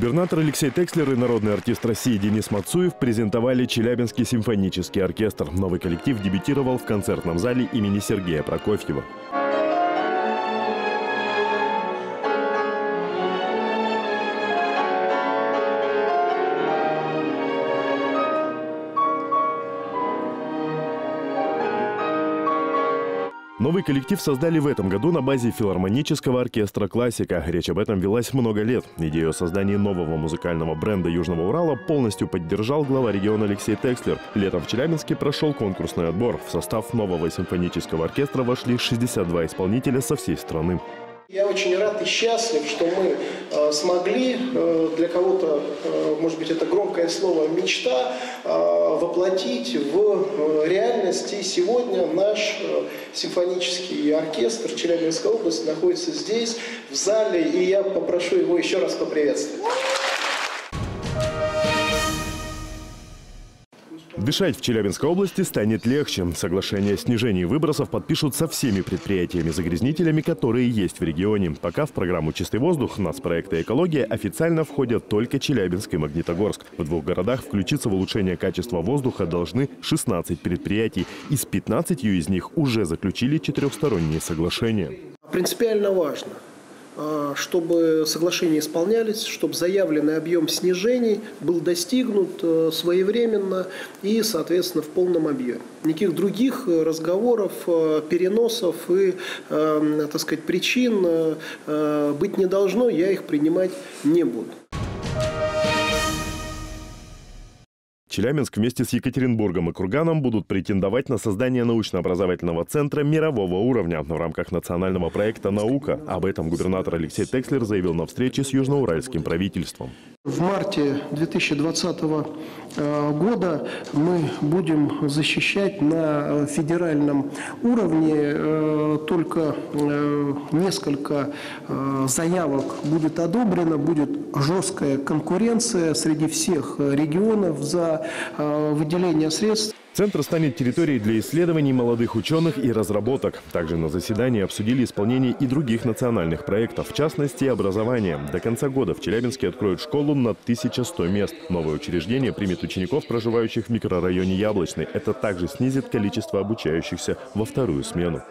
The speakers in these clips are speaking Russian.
Губернатор Алексей Текслер и народный артист России Денис Мацуев презентовали Челябинский симфонический оркестр. Новый коллектив дебютировал в концертном зале имени Сергея Прокофьева. Новый коллектив создали в этом году на базе филармонического оркестра «Классика». Речь об этом велась много лет. Идею о создании нового музыкального бренда Южного Урала полностью поддержал глава региона Алексей Текслер. Летом в Челябинске прошел конкурсный отбор. В состав нового симфонического оркестра вошли 62 исполнителя со всей страны. Я очень рад и счастлив, что мы смогли, для кого-то, может быть, это громкое слово «мечта», воплотить в реальность. И сегодня наш симфонический оркестр Челябинской области находится здесь, в зале, и я попрошу его еще раз поприветствовать. Дышать в Челябинской области станет легче. Соглашение о снижении выбросов подпишут со всеми предприятиями-загрязнителями, которые есть в регионе. Пока в программу «Чистый воздух» нацпроекта «Экология» официально входят только Челябинск и Магнитогорск. В двух городах включиться в улучшение качества воздуха должны 16 предприятий. И с 15 из них уже заключили четырехсторонние соглашения. Принципиально важно, чтобы соглашения исполнялись, чтобы заявленный объем снижений был достигнут своевременно и, соответственно, в полном объеме. Никаких других разговоров, переносов и, так сказать, причин быть не должно, я их принимать не буду. Челябинск вместе с Екатеринбургом и Курганом будут претендовать на создание научно-образовательного центра мирового уровня в рамках национального проекта «Наука». Об этом губернатор Алексей Текслер заявил на встрече с южноуральским правительством. В марте 2020 года мы будем защищать на федеральном уровне. Только несколько заявок будет одобрено, будет жесткая конкуренция среди всех регионов за выделение средств. Центр станет территорией для исследований молодых ученых и разработок. Также на заседании обсудили исполнение и других национальных проектов, в частности, образование. До конца года в Челябинске откроют школу на 1100 мест. Новое учреждение примет учеников, проживающих в микрорайоне Яблочный. Это также снизит количество обучающихся во вторую смену.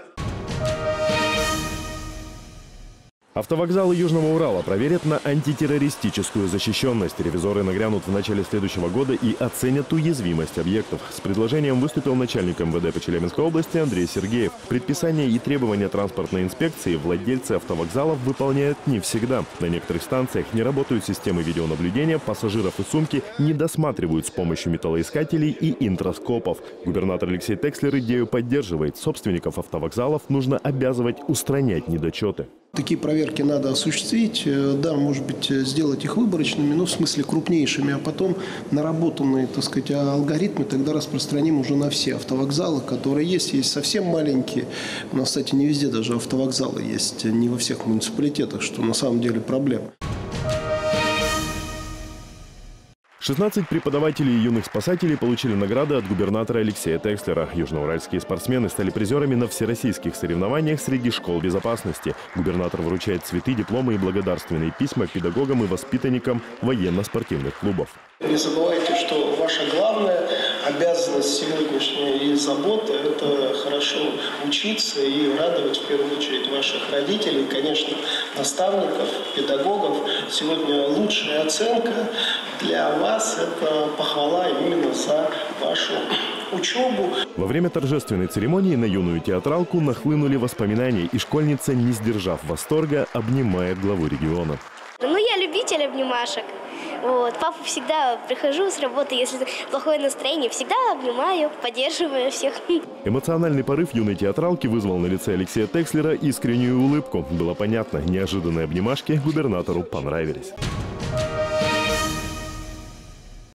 Автовокзалы Южного Урала проверят на антитеррористическую защищенность. Ревизоры нагрянут в начале следующего года и оценят уязвимость объектов. С предложением выступил начальник МВД по Челябинской области Андрей Сергеев. Предписания и требования транспортной инспекции владельцы автовокзалов выполняют не всегда. На некоторых станциях не работают системы видеонаблюдения, пассажиров и сумки не досматривают с помощью металлоискателей и интроскопов. Губернатор Алексей Текслер идею поддерживает. Собственников автовокзалов нужно обязывать устранять недочеты. Такие проверки надо осуществить, да, может быть, сделать их выборочными, но в смысле крупнейшими, а потом наработанные, так сказать, алгоритмы тогда распространим уже на все автовокзалы, которые есть совсем маленькие. У нас, кстати, не везде даже автовокзалы есть, не во всех муниципалитетах, что на самом деле проблема. 16 преподавателей и юных спасателей получили награды от губернатора Алексея Текслера. Южноуральские спортсмены стали призерами на всероссийских соревнованиях среди школ безопасности. Губернатор вручает цветы, дипломы и благодарственные письма педагогам и воспитанникам военно-спортивных клубов. Не забывайте, что ваша главная обязанность сегодняшняя и забота – это хорошо учиться и радовать в первую очередь ваших родителей, конечно, наставников, педагогов. Сегодня лучшая оценка для вас – это похвала именно за вашу учебу. Во время торжественной церемонии на юную театралку нахлынули воспоминания, и школьница, не сдержав восторга, обнимает главу региона. Ну, я любитель обнимашек. Вот. Папу всегда прихожу с работы, если плохое настроение, всегда обнимаю, поддерживаю всех. Эмоциональный порыв юной театралки вызвал на лице Алексея Текслера искреннюю улыбку. Было понятно, неожиданные обнимашки губернатору понравились.